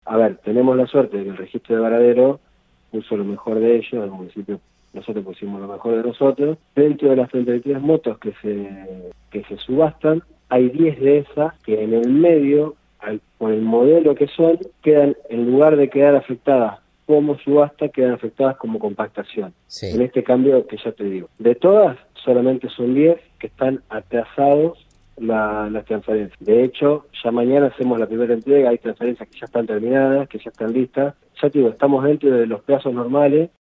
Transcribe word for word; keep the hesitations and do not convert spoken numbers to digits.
A ver, tenemos la suerte de que el registro de Varadero puso lo mejor de ellos, el municipio, nosotros pusimos lo mejor de nosotros. Dentro de las treinta y tres motos que se, que se subastan, hay diez de esas que en el medio, al, con el modelo que son, quedan, en lugar de quedar afectadas como subasta, quedan afectadas como compactación. Sí. En este cambio que ya te digo. De todas, solamente son diez que están atrasados la, las transferencias. De hecho, ya mañana hacemos la primera entrega, hay transferencias que ya están terminadas, que ya están listas. Ya te digo, estamos dentro de los plazos normales,